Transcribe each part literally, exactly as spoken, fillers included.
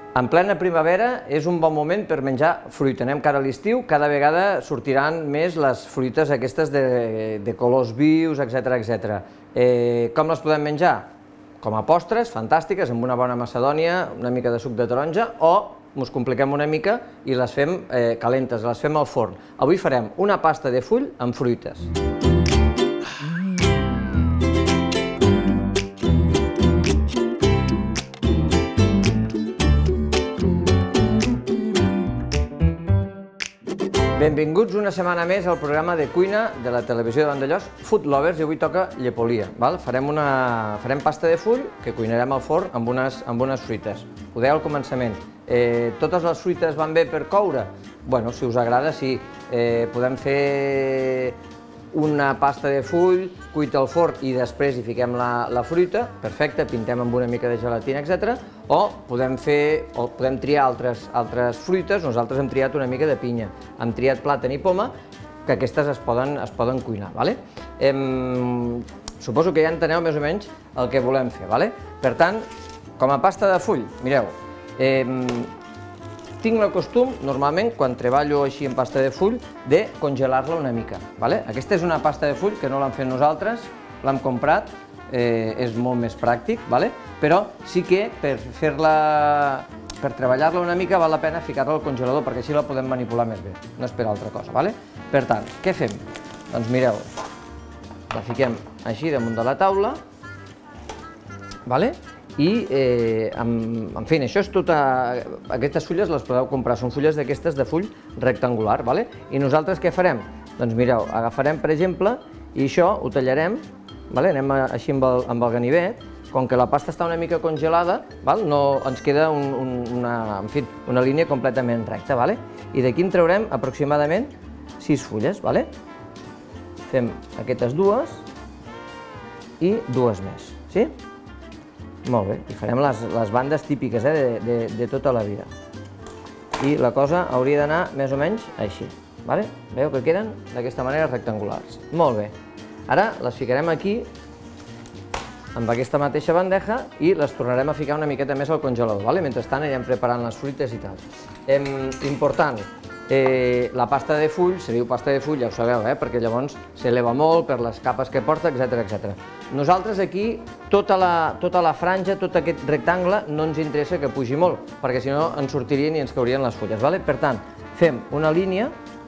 En plena primavera és un bon moment per menjar fruita. Anem cara a l'estiu, cada vegada sortiran més les fruites aquestes de colors vius, etcètera, etcètera. Com les podem menjar? Com a postres, fantàstiques, amb una bona macedònia, una mica de suc de taronja, o ens compliquem una mica i les fem calentes, les fem al forn. Avui farem una pasta de full amb fruites. Benvinguts una setmana més al programa de cuina de la televisió de Vandellòs, Food Lovers, i avui toca llepolia. Farem pasta de full que cuinarem al forn amb unes fruites. Ho deia al començament, totes les fruites van bé per coure? Bueno, si us agrada, sí. Podem fer una pasta de full, cuita al forn i després hi fiquem la fruita, perfecte, pintem amb una mica de gelatina, etcètera. O podem fer, o podem triar altres fruites, nosaltres hem triat una mica de pinya, hem triat plàtan i poma, que aquestes es poden cuinar. Suposo que ja enteneu més o menys el que volem fer. Per tant, com a pasta de full, mireu, tinc el costum, normalment, quan treballo així en pasta de full, de congelar-la una mica. Aquesta és una pasta de full que no l'hem fet nosaltres, l'hem comprat, és molt més pràctic, però sí que per fer-la, per treballar-la una mica val la pena ficar-la al congelador perquè així la podem manipular més bé, no és per altra cosa. Per tant, què fem? Doncs mireu, la fiquem així damunt de la taula, i, en fi, això és tota... Aquestes fulles les podeu comprar, són fulles d'aquestes de full rectangular, i nosaltres què farem? Doncs mireu, agafarem, per exemple, i això ho tallarem, anem així amb el ganivet, com que la pasta està una mica congelada, ens queda una línia completament recta, i d'aquí en traurem aproximadament sis fulles, fem aquestes dues i dues més, sí? Molt bé, i farem les bandes típiques de tota la vida. I la cosa hauria d'anar més o menys així. Veieu que queden d'aquesta manera rectangulars. Molt bé. Ara les ficarem aquí, amb aquesta mateixa bandeja, i les tornarem a ficar una miqueta més al congelador. Mentrestant anirem preparant les fruites i tal. Important, la pasta de full, se diu pasta de full, ja ho sabeu, perquè llavors s'eleva molt per les capes que porta, etcètera, etcètera. Nosaltres aquí, tota la franja, tot aquest rectangle, no ens interessa que pugi molt, perquè si no ens sortirien i ens caurien les fulles. Per tant, fem una línia,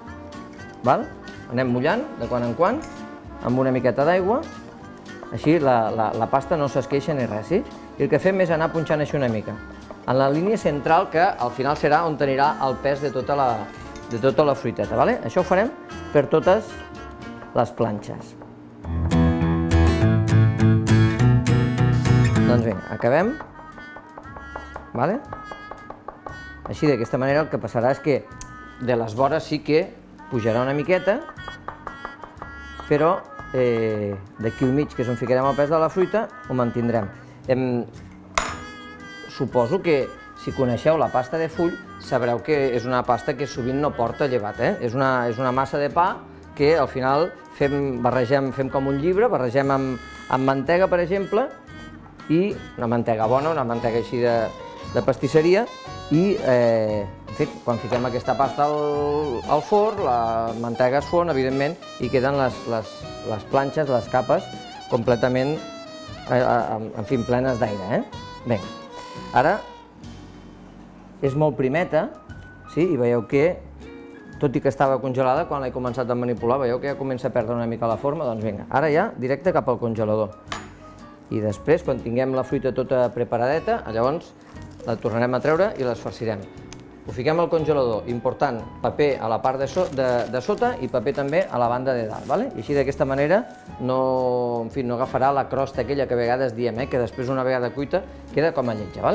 anem mullant de quan en quan, amb una miqueta d'aigua, així la pasta no s'esqueixa ni res, i el que fem és anar punxant així una mica, en la línia central que al final serà on anirà el pes de tota la fruiteta. Això ho farem per totes les planxes. Doncs bé, acabem. Així, d'aquesta manera, el que passarà és que de les vores sí que pujarà una miqueta, però d'aquí al mig, que és on ficarem el pes de la fruita, ho mantindrem. Suposo que si coneixeu la pasta de full, sabreu que és una pasta que sovint no porta llevat. És una massa de pa que al final barregem, fem com un llibre, barregem amb mantega, per exemple, i una mantega bona, una mantega així de pastisseria, i quan fiquem aquesta pasta al forn, la mantega es fon, evidentment, i queden les planxes, les capes, completament, en fi, plenes d'aire. Bé, ara és molt primeta, i veieu que, tot i que estava congelada, quan l'he començat a manipular, veieu que ja comença a perdre una mica la forma, doncs vinga, ara ja directe cap al congelador. I després, quan tinguem la fruita tota preparadeta, llavors la tornarem a treure i les farcirem. Ho fiquem al congelador, important, paper a la part de sota i paper també a la banda de dalt. I així d'aquesta manera no agafarà la crosta aquella que a vegades diem, que després una vegada cuita queda com a lletja.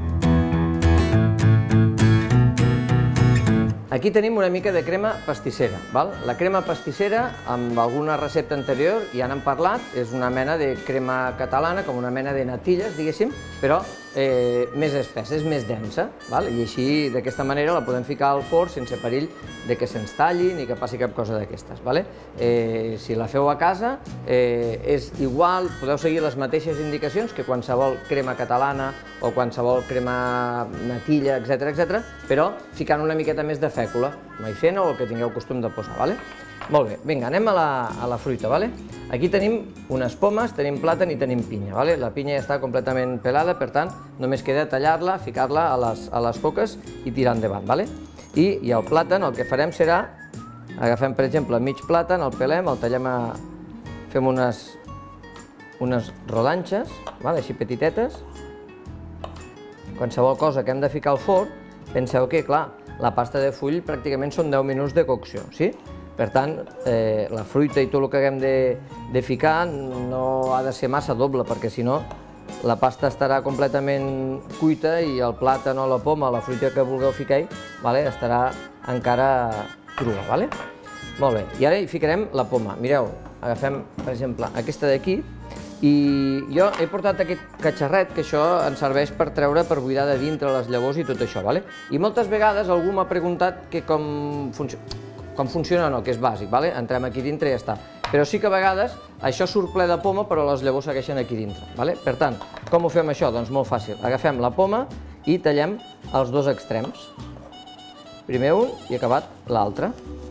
Aquí tenim una mica de crema pastissera. La crema pastissera, amb alguna recepta anterior ja n'hem parlat, és una mena de crema catalana, com una mena de natilles, diguéssim, però més espessa, és més densa, i així d'aquesta manera la podem ficar al forn sense perill que se'ns talli ni que passi cap cosa d'aquestes. Si la feu a casa és igual, podeu seguir les mateixes indicacions que qualsevol crema catalana o qualsevol crema natilla, etcètera, però ficant una miqueta més de fècula, maicena o el que tingueu costum de posar. Molt bé, vinga, anem a la fruita. Aquí tenim unes pomes, tenim plàtan i tenim pinya. La pinya ja està completament pelada, per tant, només queda tallar-la, ficar-la a les coques i tirar endavant. I el plàtan el que farem serà, agafem per exemple mig plàtan, el pelem, el tallem a... fem unes unes rodanxes, així petitetes. Qualsevol cosa que hem de ficar al forn, penseu que, clar, la pasta de full pràcticament són deu minuts de cocció, sí? Per tant, la fruita i tot el que haguem de ficar no ha de ser massa doble, perquè si no la pasta estarà completament cuita i el plàtan o la poma, la fruita que vulgueu ficar-hi, estarà encara crua. Molt bé, i ara hi ficarem la poma. Mireu, agafem, per exemple, aquesta d'aquí, i jo he portat aquest catxarret, que això ens serveix per treure, per buidar de dintre les llavors i tot això. I moltes vegades algú m'ha preguntat com funciona. com funciona o no, que és bàsic, entrem aquí dintre i ja està. Però sí que a vegades això surt ple de poma però les llavors segueixen aquí dintre. Per tant, com ho fem això? Doncs molt fàcil. Agafem la poma i tallem els dos extrems. Primer un i acabat l'altre.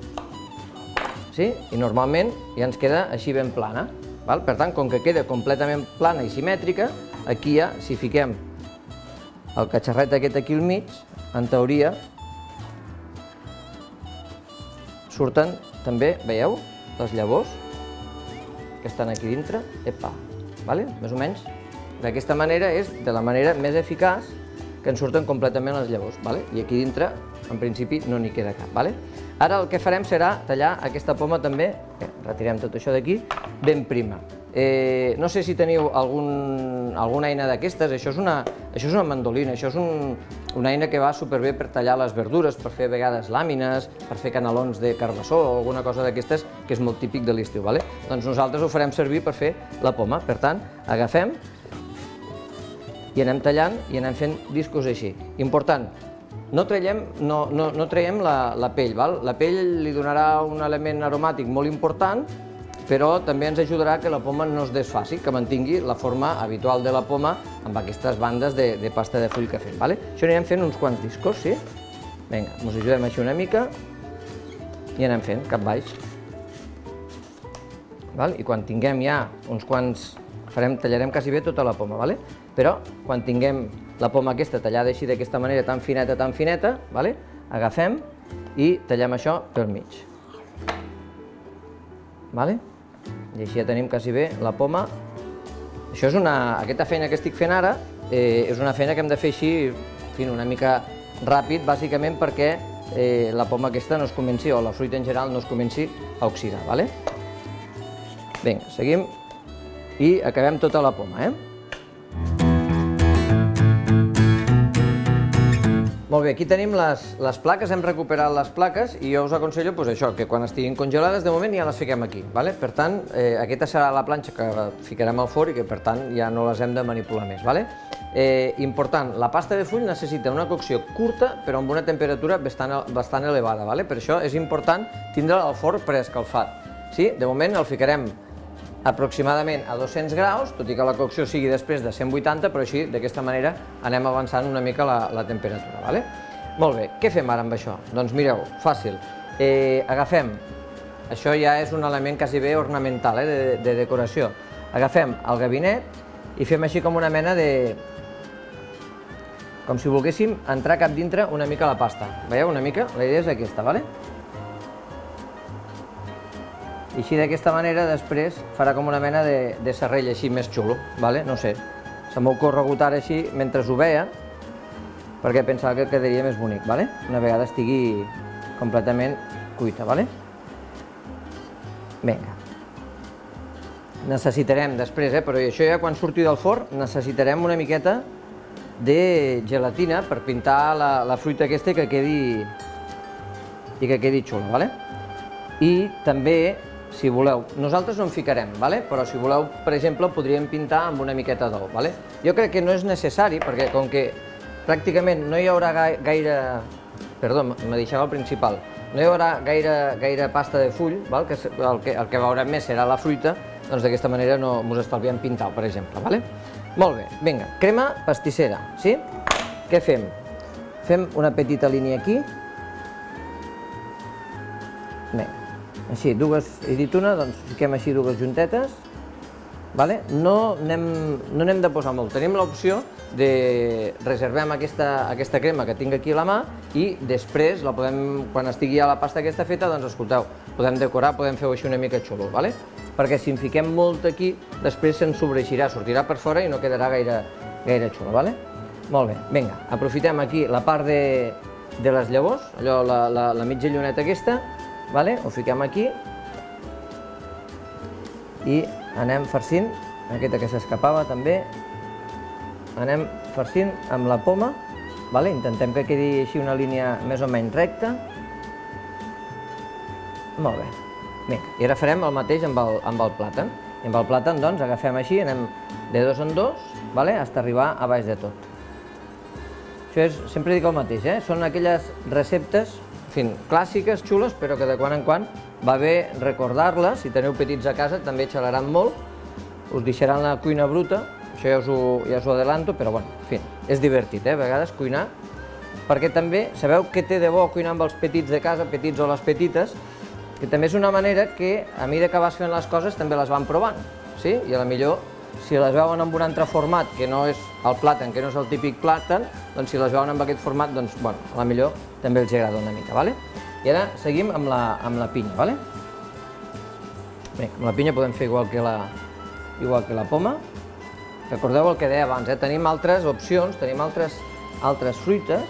I normalment ja ens queda així ben plana. Per tant, com que queda completament plana i simètrica, aquí ja, si fiquem el catxarret aquest aquí al mig, en teoria, surten també, veieu, les llavors que estan aquí dintre, epa, més o menys. D'aquesta manera és de la manera més eficaç que ens surten completament les llavors, i aquí dintre, en principi, no n'hi queda cap. Ara el que farem serà tallar aquesta poma també, retirem tot això d'aquí, ben prima. No sé si teniu alguna eina d'aquestes, això és una mandolina, això és una eina que va superbé per tallar les verdures, per fer a vegades làmines, per fer canelons de carbassó o alguna cosa d'aquestes que és molt típic de l'estiu. Doncs nosaltres ho farem servir per fer la poma. Per tant, agafem i anem tallant i anem fent discos així. Important, no traiem la pell. La pell li donarà un element aromàtic molt important, però també ens ajudarà que la poma no es desfaci, que mantingui la forma habitual de la poma amb aquestes bandes de pasta de full que fem. Això anirem fent uns quants discos, sí? Vinga, ens ajudem així una mica i anem fent cap baix. I quan tinguem ja uns quants, tallarem quasi bé tota la poma, però quan tinguem la poma aquesta tallada així d'aquesta manera tan fineta, tan fineta, agafem i tallem això pel mig. I així ja tenim quasi bé la poma. Aquesta feina que estic fent ara és una feina que hem de fer així una mica ràpid, bàsicament perquè la poma aquesta no es comenci, o la fruita en general no es comenci a oxidar. Vinga, seguim i acabem tota la poma. Molt bé, aquí tenim les plaques, hem recuperat les plaques i jo us aconsello això, que quan estiguin congelades de moment ja les fiquem aquí. Per tant, aquesta serà la planxa que ficarem al forn i que per tant ja no les hem de manipular més. Important, la pasta de full necessita una cocció curta però amb una temperatura bastant elevada. Per això és important tindre el forn preescalfat. De moment el ficarem aproximadament a dos-cents graus, tot i que la cocció sigui després de cent vuitanta, però així, d'aquesta manera, anem avançant una mica la temperatura. Molt bé, què fem ara amb això? Doncs mireu, fàcil. Agafem, això ja és un element quasi bé ornamental, de decoració. Agafem el gabinet i fem així com una mena de... com si volguéssim entrar cap dintre una mica la pasta. Veieu una mica? La idea és aquesta, d'acord? I així d'aquesta manera després farà com una mena de serrell així més xulo, no sé, se m'ha ocorregut ara així mentre ho veia perquè pensava que quedaria més bonic, una vegada estigui completament cuita. Vinga, necessitarem després, però això ja quan surti del forn necessitarem una miqueta de gelatina per pintar la fruita aquesta i que quedi xula. I també, si voleu, nosaltres no en ficarem, però si voleu, per exemple, podríem pintar amb una miqueta d'ou. Jo crec que no és necessari, perquè com que pràcticament no hi haurà gaire... Perdó, me deixava el principal. No hi haurà gaire pasta de full, el que veurem més serà la fruita, doncs d'aquesta manera no ens estalviem pintar-ho, per exemple. Molt bé, vinga, crema pastissera, sí? Què fem? Fem una petita línia aquí. Bé, així, dues, he dit una, doncs fiquem així dues juntetes. No n'hem de posar molt, tenim l'opció de reservem aquesta crema que tinc aquí a la mà i després, quan estigui ja la pasta aquesta feta, doncs escolteu, podem decorar, podem fer-ho així una mica xulo, perquè si en fiquem molt aquí, després se'n sobreeixirà, sortirà per fora i no quedarà gaire xulo. Molt bé, vinga, aprofitem aquí la part de les llavors, allò, la mitja lluneta aquesta, ho fiquem aquí i anem farcint, aquesta que s'escapava també, anem farcint amb la poma, intentem que quedi així una línia més o menys recta. Molt bé, vinga, i ara farem el mateix amb el plàtan. I amb el plàtan, doncs, agafem així, anem de dos en dos, fins a arribar a baix de tot. Això és, sempre dic el mateix, són aquelles receptes, en fi, clàssiques, xules, però que de quan en quan va bé recordar-les. Si teniu petits a casa també xalaran molt, us deixaran la cuina bruta, això ja us ho adelanto, però bueno, en fi, és divertit, a vegades, cuinar, perquè també sabeu què té de bo cuinar amb els petits de casa, petits o les petites, que també és una manera que, a mesura que vas fent les coses, també les van provant, sí? I a la millor, si les veuen amb un altre format, que no és el plàtan, que no és el típic plàtan, doncs si les veuen amb aquest format, doncs, bueno, a la millor també els agrada una mica, vale? I ara seguim amb la pinya, vale? Bé, amb la pinya podem fer igual que la poma. Recordeu el que deia abans, tenim altres opcions, tenim altres fruites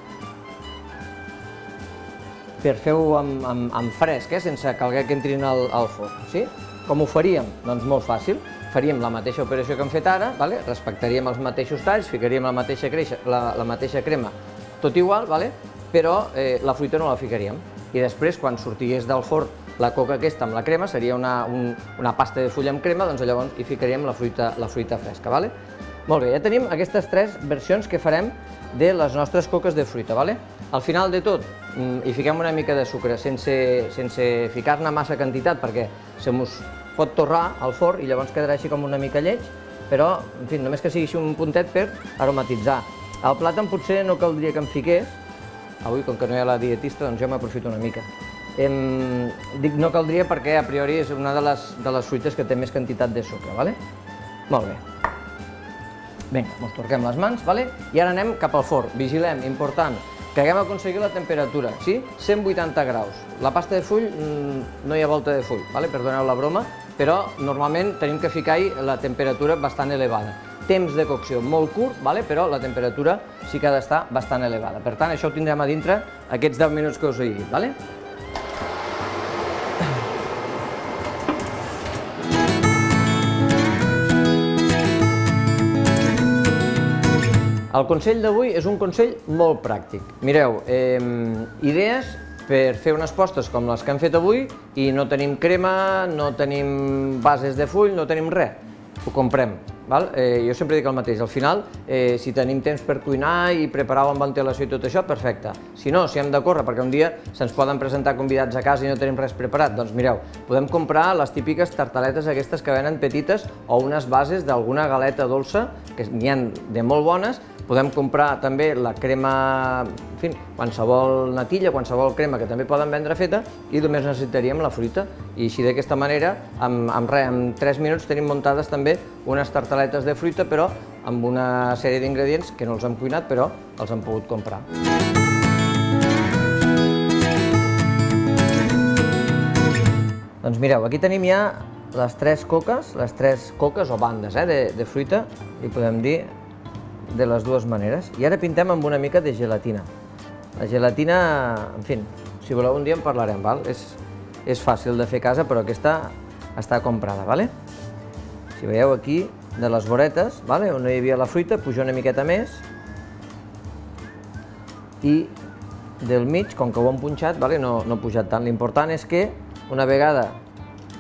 per fer-ho en fresc, sense calguer que entrin al forn, sí? Com ho faríem? Doncs molt fàcil. Faríem la mateixa operació que hem fet ara, respectaríem els mateixos talls, ficaríem la mateixa crema, tot igual, però la fruita no la ficaríem. I després, quan sortigués del forn la coca aquesta amb la crema, seria una pasta de full amb crema, doncs llavors hi ficaríem la fruita fresca. Molt bé, ja tenim aquestes tres versions que farem de les nostres coques de fruita. Al final de tot hi fiquem una mica de sucre, sense ficar-ne massa quantitat, perquè se mos pot torrar al forn i llavors quedarà així com una mica lleig, però, en fi, només que sigui així un puntet per aromatitzar. El plàtan potser no caldria que em fiqués, avui, com que no hi ha la dietista, doncs jo m'aprofito una mica. Dic no caldria perquè a priori és una de les fruites que té més quantitat de sucre, vale? Molt bé. Vinga, ens torquem les mans, vale? I ara anem cap al forn. Vigilem, important, que haguem aconseguit la temperatura, sí? cent vuitanta graus. La pasta de full no hi ha volta de full, vale? Perdoneu la broma, però normalment tenim que ficar-hi la temperatura bastant elevada. Temps de cocció molt curt, vale? Però la temperatura sí que ha d'estar bastant elevada. Per tant, això ho tindrem a dintre aquests deu minuts que us he dit, vale? El consell d'avui és un consell molt pràctic. Mireu, idees per fer unes postres com les que hem fet avui i no tenim crema, no tenim bases de full, no tenim res. Ho comprem. Jo sempre dic el mateix, al final, si tenim temps per cuinar i preparar-ho amb ventilació i tot això, perfecte. Si no, si hem de córrer, perquè un dia se'ns poden presentar convidats a casa i no tenim res preparat, doncs mireu, podem comprar les típiques tartaletes aquestes que venen petites o unes bases d'alguna galeta dolça, que n'hi ha de molt bones. Podem comprar també la crema, en fi, qualsevol natilla, qualsevol crema que també poden vendre feta i només necessitaríem la fruita. I així d'aquesta manera, en tres minuts tenim muntades també unes tartaletes de fruita, però amb una sèrie d'ingredients que no els hem cuinat, però els hem pogut comprar. Doncs mireu, aquí tenim ja les tres coques, les tres coques o bandes de fruita, i podem dir de les dues maneres. I ara pintem amb una mica de gelatina. La gelatina, en fi, si voleu un dia en parlarem, és fàcil de fer a casa, però aquesta està comprada. Si veieu aquí, de les voretes, on no hi havia la fruita, puja una miqueta més, i del mig, com que ho hem punxat, no ha pujat tant. L'important és que, una vegada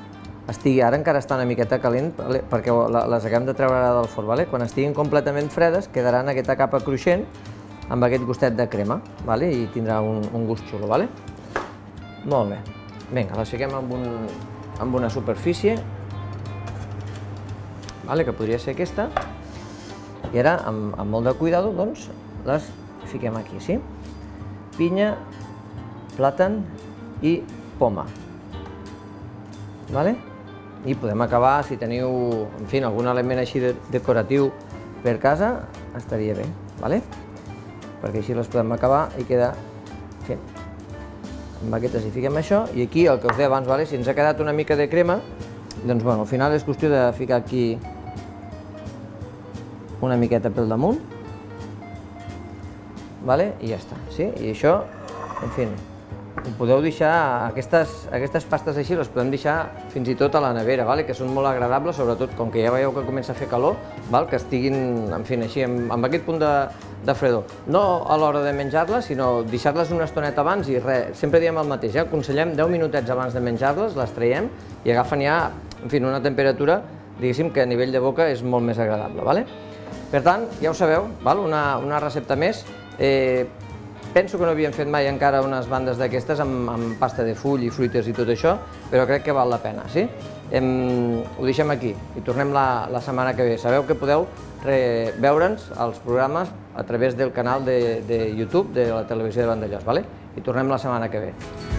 estigui, ara encara està una miqueta calent perquè les acabem de treure ara del forn, quan estiguin completament fredes quedaran aquesta capa cruixent amb aquest gustet de crema i tindrà un gust xulo. Molt bé, vinga, les fiquem en una superfície, que podria ser aquesta, i ara amb molt de cuidado doncs les fiquem aquí, sí? Pinya, plàtan i poma. I podem acabar, si teniu algun element així decoratiu per casa, estaria bé, perquè així les podem acabar i queda fent. Amb aquestes hi fiquem això, i aquí el que us deia abans, si ens ha quedat una mica de crema, doncs al final és qüestió de ficar aquí una miqueta pel damunt, i ja està, i això, en fi, ho podeu deixar, aquestes pastes així les podem deixar fins i tot a la nevera, que són molt agradables, sobretot com que ja veieu que comença a fer calor, que estiguin, en fi, així, amb aquest punt de fredor. No a l'hora de menjar-les, sinó deixar-les una estoneta abans i res, sempre diem el mateix, aconsellem deu minutets abans de menjar-les, les traiem i agafen ja, en fi, una temperatura, diguéssim, que a nivell de boca és molt més agradable. Per tant, ja ho sabeu, una recepta més. Penso que no havíem fet mai encara unes bandes d'aquestes amb pasta de full i fruites i tot això, però crec que val la pena, sí? Ho deixem aquí i tornem la setmana que ve. Sabeu que podeu veure'ns els programes a través del canal de YouTube de la televisió de Vandellòs, i tornem la setmana que ve.